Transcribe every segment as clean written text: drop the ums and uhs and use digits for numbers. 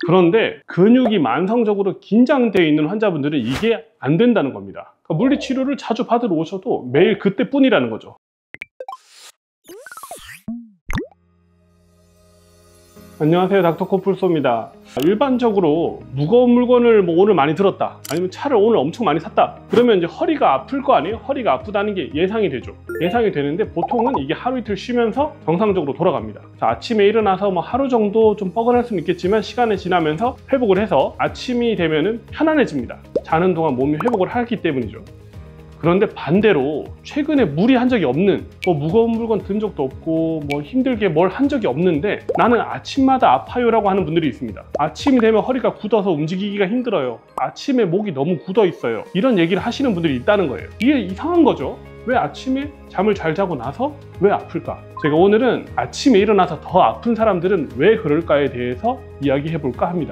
그런데 근육이 만성적으로 긴장되어 있는 환자분들은 이게 안 된다는 겁니다. 그러니까 물리치료를 자주 받으러 오셔도 매일 그때뿐이라는 거죠. 안녕하세요, 닥터코뿔소입니다. 일반적으로 무거운 물건을 오늘 많이 들었다, 아니면 차를 오늘 엄청 많이 샀다, 그러면 이제 허리가 아플 거 아니에요? 허리가 아프다는 게 예상이 되죠. 예상이 되는데 보통은 이게 하루 이틀 쉬면서 정상적으로 돌아갑니다. 자, 아침에 일어나서 하루 정도 좀 뻐근할 수는 있겠지만 시간이 지나면서 회복을 해서 아침이 되면은 편안해집니다. 자는 동안 몸이 회복을 하기 때문이죠. 그런데 반대로 최근에 무리한 적이 없는, 무거운 물건 든 적도 없고 힘들게 뭘 한 적이 없는데 나는 아침마다 아파요 라고 하는 분들이 있습니다. 아침이 되면 허리가 굳어서 움직이기가 힘들어요, 아침에 목이 너무 굳어 있어요, 이런 얘기를 하시는 분들이 있다는 거예요. 이게 이상한 거죠. 왜 아침에 잠을 잘 자고 나서 왜 아플까? 제가 오늘은 아침에 일어나서 더 아픈 사람들은 왜 그럴까에 대해서 이야기해 볼까 합니다.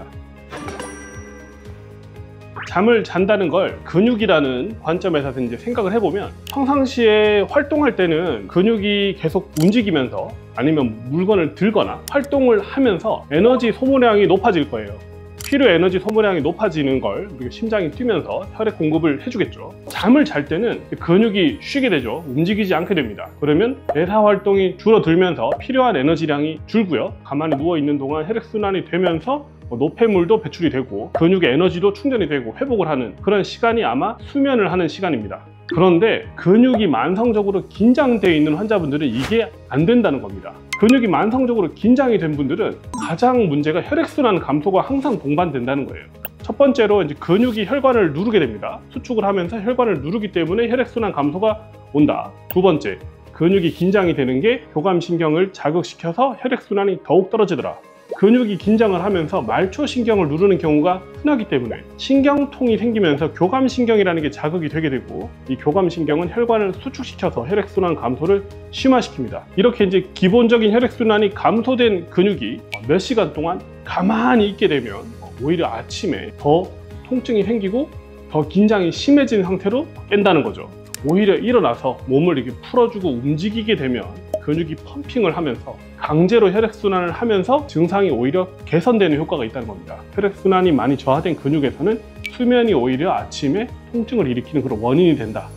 잠을 잔다는 걸 근육이라는 관점에서 이제 생각을 해보면, 평상시에 활동할 때는 근육이 계속 움직이면서 아니면 물건을 들거나 활동을 하면서 에너지 소모량이 높아질 거예요. 필요 에너지 소모량이 높아지는 걸 우리가 심장이 뛰면서 혈액 공급을 해주겠죠. 잠을 잘 때는 근육이 쉬게 되죠. 움직이지 않게 됩니다. 그러면 대사 활동이 줄어들면서 필요한 에너지량이 줄고요. 가만히 누워 있는 동안 혈액순환이 되면서 노폐물도 배출이 되고 근육의 에너지도 충전이 되고 회복을 하는 그런 시간이 아마 수면을 하는 시간입니다. 그런데 근육이 만성적으로 긴장되어 있는 환자분들은 이게 안 된다는 겁니다. 근육이 만성적으로 긴장이 된 분들은 가장 문제가 혈액순환 감소가 항상 동반된다는 거예요. 첫 번째로 이제 근육이 혈관을 누르게 됩니다. 수축을 하면서 혈관을 누르기 때문에 혈액순환 감소가 온다. 두 번째, 근육이 긴장이 되는 게 교감신경을 자극시켜서 혈액순환이 더욱 떨어지더라. 근육이 긴장을 하면서 말초신경을 누르는 경우가 흔하기 때문에 신경통이 생기면서 교감신경이라는 게 자극이 되게 되고, 이 교감신경은 혈관을 수축시켜서 혈액순환 감소를 심화시킵니다. 이렇게 이제 기본적인 혈액순환이 감소된 근육이 몇 시간 동안 가만히 있게 되면 오히려 아침에 더 통증이 생기고 더 긴장이 심해진 상태로 깬다는 거죠. 오히려 일어나서 몸을 이렇게 풀어주고 움직이게 되면 근육이 펌핑을 하면서 강제로 혈액순환을 하면서 증상이 오히려 개선되는 효과가 있다는 겁니다. 혈액순환이 많이 저하된 근육에서는 수면이 오히려 아침에 통증을 일으키는 그런 원인이 된다.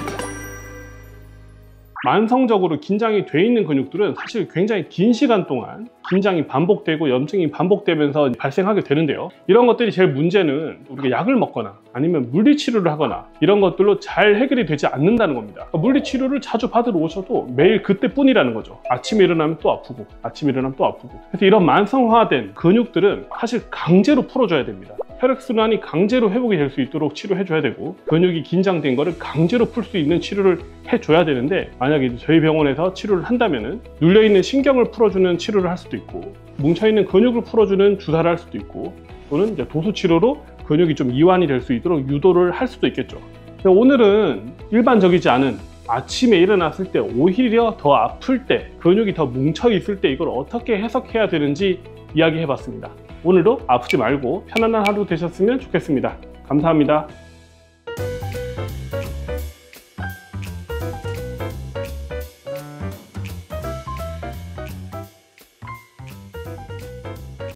만성적으로 긴장이 돼 있는 근육들은 사실 굉장히 긴 시간 동안 긴장이 반복되고 염증이 반복되면서 발생하게 되는데요. 이런 것들이 제일 문제는 우리가 약을 먹거나 아니면 물리치료를 하거나 이런 것들로 잘 해결이 되지 않는다는 겁니다. 그러니까 물리치료를 자주 받으러 오셔도 매일 그때뿐이라는 거죠. 아침에 일어나면 또 아프고 아침에 일어나면 또 아프고. 그래서 이런 만성화된 근육들은 사실 강제로 풀어줘야 됩니다. 혈액순환이 강제로 회복이 될 수 있도록 치료해줘야 되고, 근육이 긴장된 거를 강제로 풀 수 있는 치료를 해줘야 되는데, 만약에 저희 병원에서 치료를 한다면은 눌려있는 신경을 풀어주는 치료를 할 수도 있고, 뭉쳐있는 근육을 풀어주는 주사를 할 수도 있고, 또는 이제 도수치료로 근육이 좀 이완이 될 수 있도록 유도를 할 수도 있겠죠. 오늘은 일반적이지 않은 아침에 일어났을 때 오히려 더 아플 때, 근육이 더 뭉쳐있을 때 이걸 어떻게 해석해야 되는지 이야기해봤습니다. 오늘도 아프지 말고 편안한 하루 되셨으면 좋겠습니다. 감사합니다.